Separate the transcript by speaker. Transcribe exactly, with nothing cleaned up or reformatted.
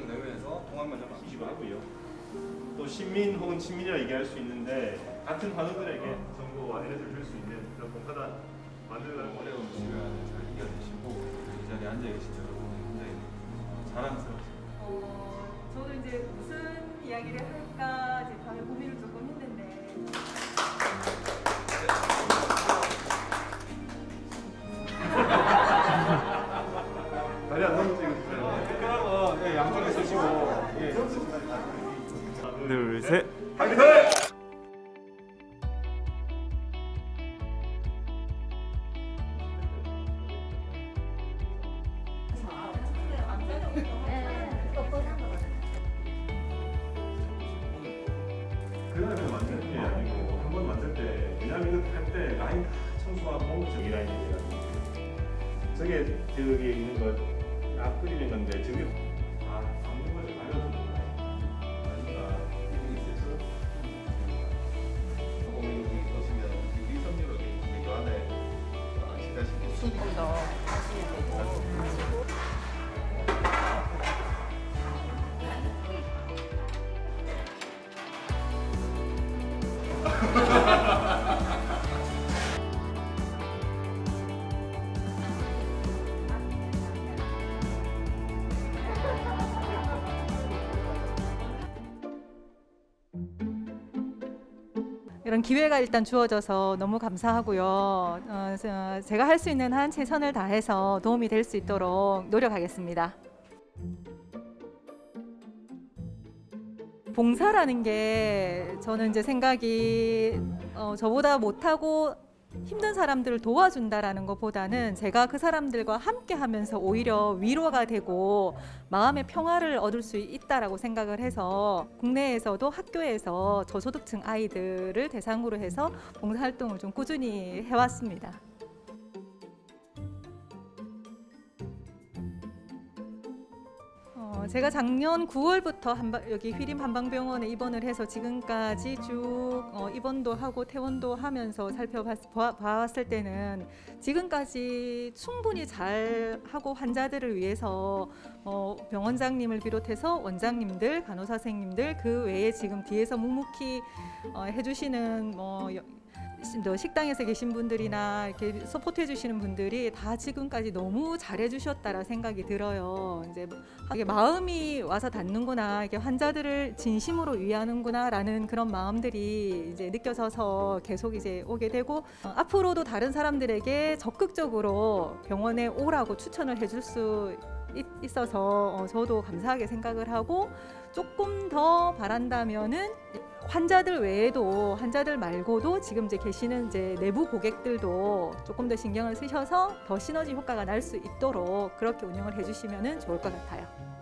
Speaker 1: 지역 내외에서 동안면접
Speaker 2: 수집을 하고요. 또 시민 혹은 친민이라 얘기할 수 있는데 같은 환우들에게 정보와 안내를 줄 수 있는 그런 봉사단 만들어가는
Speaker 1: 어려운 시간을 잘 이겨내시고 이 자리에 앉아 계신 여러분이 굉장히 자랑스럽습니다.
Speaker 3: 어, 저도 이제 무슨 이야기를 할까 이제 밤에 고민을 조금 했는데.
Speaker 2: 다리 안 넘어지고 있어요.
Speaker 1: 그러면 네, 양쪽에 쓰시고 예.
Speaker 2: 하나, 둘, 셋. 화이팅! 그날에 만들 게 아니고 한 번 만들 때 왜냐면 이거 할 때 라인 다 청소하고 저기 라인 얘기가지고 저게 저기 있는 거 딱 끓이는 건데 저게 다 담는 걸 알려주는 거예요. 그러니까
Speaker 1: 이분이 있어서 여기 보시면 위섬유로 되어 있는데 이 안에 아시다시피 숲
Speaker 3: 더 하시면 되고. 이런 기회가 일단 주어져서 너무 감사하고요. 어, 제가 할 수 있는 한 최선을 다해서 도움이 될 수 있도록 노력하겠습니다. 봉사라는 게 저는 이제 생각이 어, 저보다 못하고 힘든 사람들을 도와준다라는 것보다는 제가 그 사람들과 함께 하면서 오히려 위로가 되고 마음의 평화를 얻을 수 있다라고 생각을 해서 국내에서도 학교에서 저소득층 아이들을 대상으로 해서 봉사활동을 좀 꾸준히 해왔습니다. 어, 제가 작년 구월부터 한바, 여기 휘림 한방병원에 입원을 해서 지금까지 쭉 어, 입원도 하고 퇴원도 하면서 살펴봤을 때는 지금까지 충분히 잘 하고 환자들을 위해서 어, 병원장님을 비롯해서 원장님들, 간호사 선생님들 그 외에 지금 뒤에서 묵묵히 어, 해주시는 뭐 식당에서 계신 분들이나 이렇게 서포트해 주시는 분들이 다 지금까지 너무 잘해 주셨다라 생각이 들어요. 이제 이게 마음이 와서 닿는구나, 이게 환자들을 진심으로 위하는구나라는 그런 마음들이 이제 느껴져서 계속 이제 오게 되고 어, 앞으로도 다른 사람들에게 적극적으로 병원에 오라고 추천을 해줄 수 있어서 어, 저도 감사하게 생각을 하고 조금 더 바란다면은. 환자들 외에도 환자들 말고도 지금 이제 계시는 이제 내부 고객들도 조금 더 신경을 쓰셔서 더 시너지 효과가 날 수 있도록 그렇게 운영을 해주시면 좋을 것 같아요.